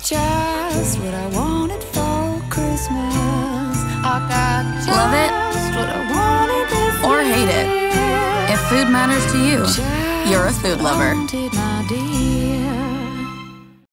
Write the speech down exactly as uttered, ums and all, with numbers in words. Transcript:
just what I wanted for Christmas. I got just Love it what I wanted this or hate it. year. If food matters to you, Just you're a food lover. wanted, my dear.